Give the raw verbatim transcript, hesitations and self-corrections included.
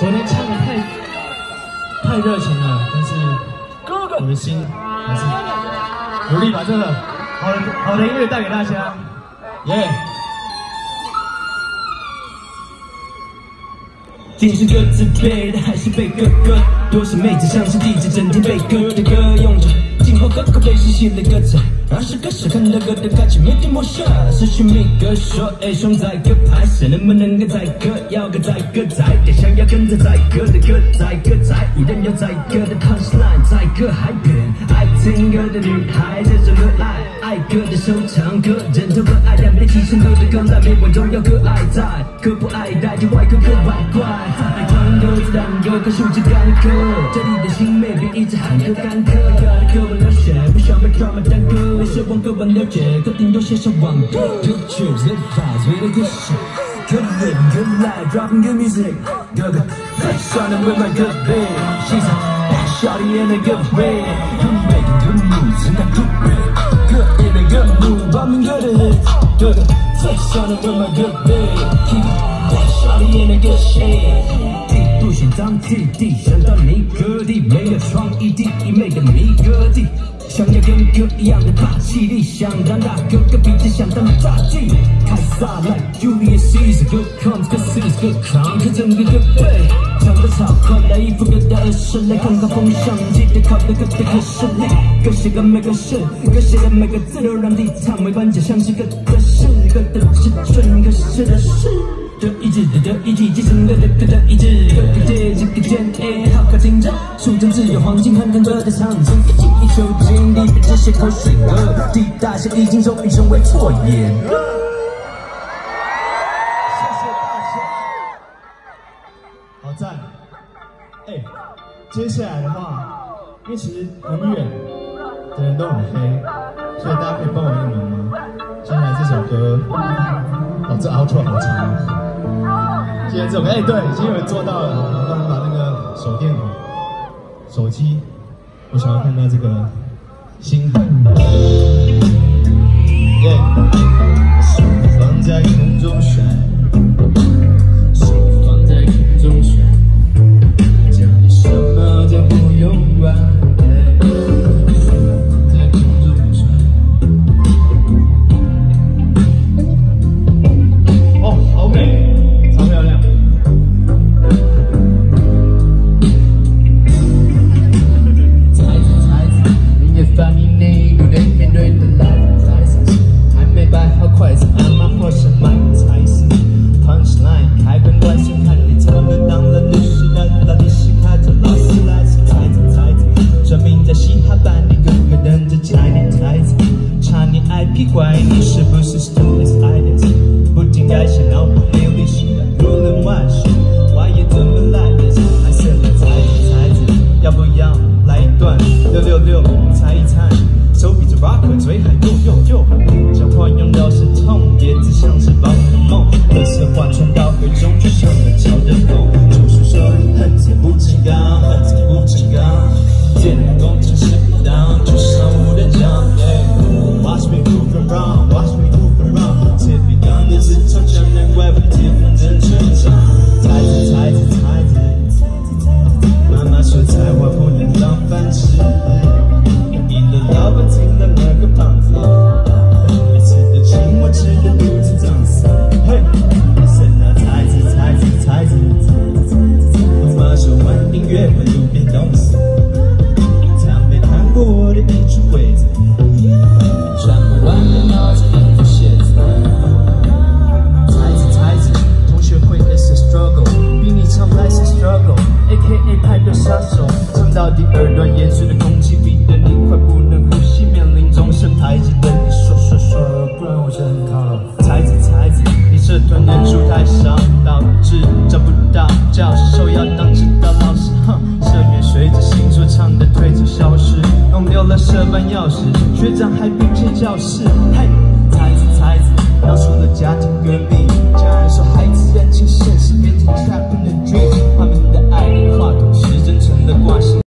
昨天唱的太太热情了，但是我的心还是努力把这个好的好的音乐带给大家，耶、yeah ！今天是各自背的还是被哥哥？多少妹子像是弟子，整天背歌的歌，用着经过各个背诗写了歌词，让是歌手看到歌的感觉没点陌生。是寻觅歌说，哎，双载歌拍摄能不能个载歌？要个载歌载的，想要跟着载歌的歌载歌载，一人有载歌的 punchline， 载歌海边，爱听歌的女孩，这首歌爱爱歌的收藏歌，人头可爱，两边提升歌的歌来，每晚都要可爱在，可不爱带着外壳可外怪。爱狂歌自然歌，可数值干渴，这里的心妹别一直喊歌干渴，歌的歌文流血，不想被 drama 耽搁，没奢望歌文了解，可顶多写上网歌。Good tunes, good vibes, really good shit, good living, good life, dropping good music. 哥哥，flex on and with my good babe, she's a bad shawty in a good way, I'm making good moves in a good way, good in a good mood, bumping good hits. 哥哥，flex on and with my good babe, keep bad shawty in a good shape. 不选当弟弟，想当你哥弟，没有创意，第一妹的迷哥弟，想要跟哥一样的霸气力，想当大哥哥，比着想当大弟。凯撒 like Julius Caesar, good comes, good sees, good comes， 整个个背，唱得超快，来一副歌的耳声，来看看风向，记得靠的歌的歌声力，歌写的每个字，歌写的每个字都让地唱为关键，像是歌的诗，歌的是纯，歌写的诗。这一致的这一季，继承了的歌的一致，各个阶级的间哎，好靠竞争，数成只有黄金和更多的唱词，记忆囚禁里边这些口水歌，地大象已经终于成为错言。谢谢大家，好赞！哎，接下来的话，因为其实很远的人都很黑，所以大家可以帮我一个忙吗？接下来这首歌，哦，这 outro 好长啊。今天这首歌，哎，对，已经有人做到了。我刚刚把那个手电筒、手机，我想要看到这个星海。耶！手放在空中甩，手放在空中甩，叫你什么都不用管。怪你是不是 students idols， 不停改写脑补没有历史的胡乱万事，话也怎么来的？还是来猜子猜子，要不要来一段六六六猜一猜？手比着 rocker 嘴喊呦呦呦，讲话用到是痛，也只像是宝可梦，乐色话传到耳中，就像了桥的风。就是说恨铁不成钢，恨铁不成钢，电脑工程师不当，就像我的奖。Watch me move around, watch me move around， 铁皮钢的自嘲，讲难怪不铁粉真成长。猜子猜子猜子，妈妈说菜花不能当饭吃，一楼老板听到那个胖子，每次都请我吃的肚子胀死。嘿，谁拿猜子猜子猜子，妈妈说玩音乐会路边冻死，他没看过我的一出柜子。穿不完的帽子，一副鞋子。猜子猜子，同学会 is a struggle， 比你唱 less a struggle，A K A 派对杀手，唱到第二段盐水的空气逼得你快不能呼吸，面临终身排挤的你说说说，不然我就很靠了。猜子猜子，你社团人数太少，导致找不到教授要当指导老师，哼，社员随着新说唱的推走消失，弄丢了社办钥匙，学长还并肩教室。嘿，猜子猜子，闹出了家庭革命，家人说孩子认清现实，别听 trap。